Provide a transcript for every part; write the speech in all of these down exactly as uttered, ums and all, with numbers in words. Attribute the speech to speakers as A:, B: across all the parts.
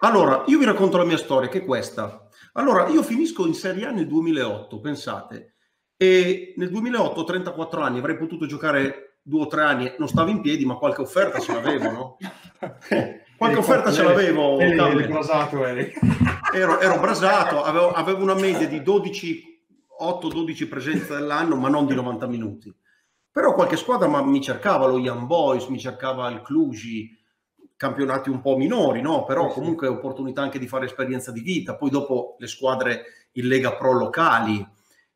A: Allora, io vi racconto la mia storia, che è questa. Allora, io finisco in Serie A nel duemilaotto, pensate, e nel duemilaotto, ho trentaquattro anni, avrei potuto giocare due o tre anni, non stavo in piedi, ma qualche offerta ce l'avevo, no? Qualche offerta ce l'avevo,
B: eri brasato, eri.
A: Ero, ero brasato, avevo, avevo una media di dodici, otto dodici presenze dell'anno, ma non di novanta minuti. Però qualche squadra ma, mi cercava, lo Young Boys, mi cercava il Cluj, campionati un po' minori, no? Però
B: Sì,
A: comunque
B: sì.
A: opportunità anche di fare esperienza di vita. Poi dopo le squadre in Lega Pro locali.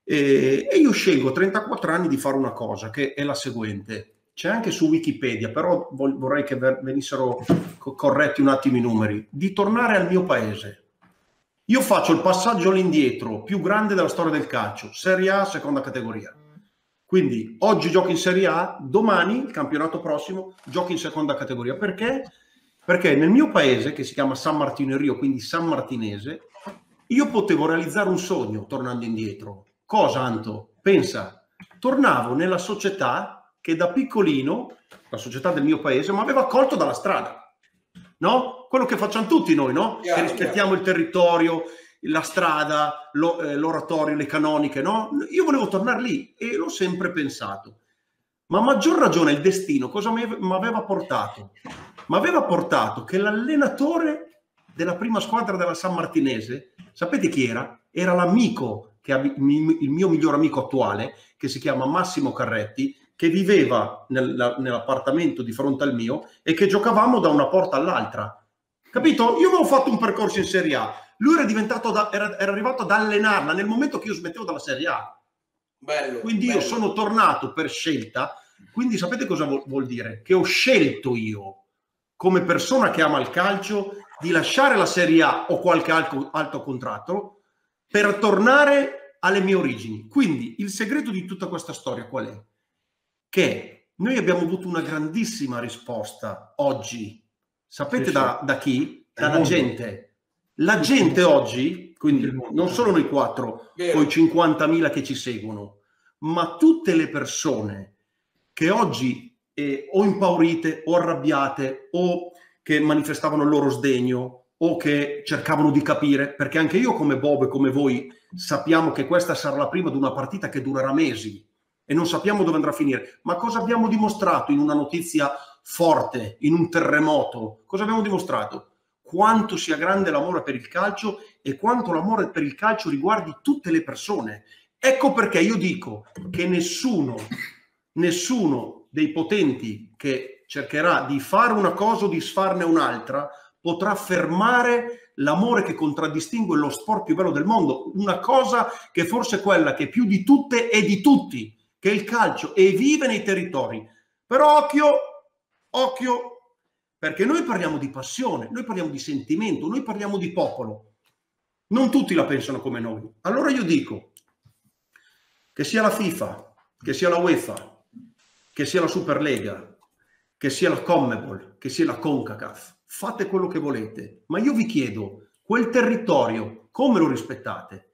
A: E, e io scelgo a trentaquattro anni di fare una cosa, che è la seguente. C'è anche su Wikipedia, però vorrei che venissero corretti un attimo i numeri. Di tornare al mio paese. Io faccio il passaggio all'indietro più grande della storia del calcio, Serie A, seconda categoria. Quindi oggi giochi in Serie A, domani, il campionato prossimo, giochi in seconda categoria. Perché? Perché nel mio paese, che si chiama San Martino in Rio, quindi San Martinese, io potevo realizzare un sogno tornando indietro. Cosa, Anto? Pensa, tornavo nella società che da piccolino, la società del mio paese, mi aveva accolto dalla strada. No? Quello che facciamo tutti noi, no? Chiaro, che rispettiamo chiaro. Il territorio, la strada, lo, eh, l'oratorio, le canoniche, no? Io volevo tornare lì e l'ho sempre pensato. Ma a maggior ragione il destino cosa mi aveva portato? Mi aveva portato che l'allenatore della prima squadra della San Martinese, sapete chi era? Era l'amico, che ha, il mio miglior amico attuale, che si chiama Massimo Carretti, che viveva nel, nell'appartamento di fronte al mio e che giocavamo da una porta all'altra. Capito? Io avevo fatto un percorso in Serie A, lui era diventato da, era, era arrivato ad allenarla nel momento che io smettevo dalla Serie A.
C: Bello,
A: quindi
C: bello.
A: Io sono tornato per scelta. Quindi sapete cosa vuol, vuol dire? Che ho scelto io, come persona che ama il calcio, di lasciare la Serie A o qualche altro, altro contratto per tornare alle mie origini. Quindi il segreto di tutta questa storia qual è? Che noi abbiamo avuto una grandissima risposta oggi. Sapete sì, da, sì. da chi? Dalla gente. La gente oggi, quindi non solo noi quattro, con i cinquantamila che ci seguono, ma tutte le persone che oggi eh, o impaurite o arrabbiate o che manifestavano il loro sdegno o che cercavano di capire, perché anche io come Bob e come voi sappiamo che questa sarà la prima di una partita che durerà mesi e non sappiamo dove andrà a finire. Ma cosa abbiamo dimostrato in una notizia forte, in un terremoto? Cosa abbiamo dimostrato? Quanto sia grande l'amore per il calcio e quanto l'amore per il calcio riguardi tutte le persone. Ecco perché io dico che nessuno, nessuno dei potenti che cercherà di fare una cosa o di sfarne un'altra potrà fermare l'amore che contraddistingue lo sport più bello del mondo, una cosa che forse è quella che più di tutte è di tutti, che è il calcio, e vive nei territori. Però occhio, occhio, perché noi parliamo di passione, noi parliamo di sentimento, noi parliamo di popolo. Non tutti la pensano come noi. Allora io dico che sia la FIFA, che sia la UEFA, che sia la Superlega, che sia la CONMEBOL, che sia la CONCACAF, fate quello che volete, ma io vi chiedo, quel territorio come lo rispettate?